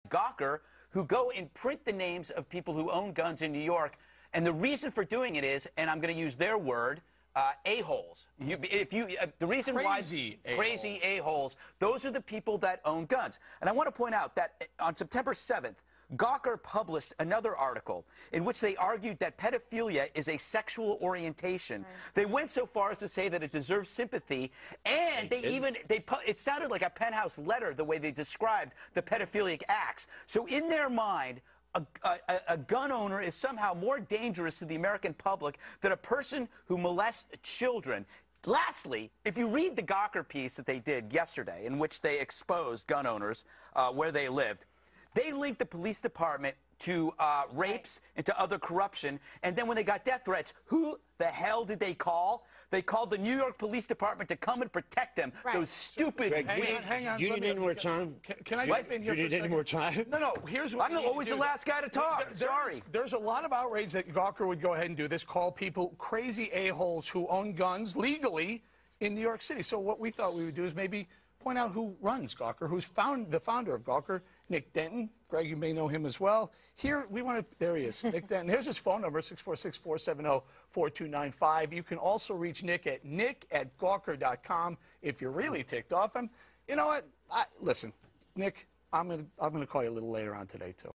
Gawker who go and print the names of people who own guns in New York. And the reason for doing it is, and I'm going to use their word, a-holes. The reason crazy why crazy a-holes, those are the people that own guns. And I want to point out that on September 7th, Gawker published another article in which they argued that pedophilia is a sexual orientation. Right. They went so far as to say that it deserves sympathy, and it sounded like a Penthouse letter the way they described the pedophilic acts. So in their mind, a gun owner is somehow more dangerous to the American public than a person who molests children. Lastly, if you read the Gawker piece that they did yesterday, in which they exposed gun owners where they lived, they linked the police department to rapes and to other corruption. And then when they got death threats, who the hell did they call? They called the New York Police Department to come and protect them. Right. Those stupid rapes. Hang on. You need any more time? Can I jump in here for a second? You need any more time? No. Here's what I'm always the last guy to talk. Sorry. There's a lot of outrage that Gawker would go ahead and do this, call people crazy a-holes who own guns legally in New York City. So what we thought we would do is maybe point out who runs Gawker, who's the founder of Gawker, Nick Denton. Greg, you may know him as well. Here, there he is, Nick Denton. Here's his phone number, 646-470-4295. You can also reach Nick at nick@gawker.com if you're really ticked off him. You know what? Listen, Nick, I'm gonna call you a little later on today, too.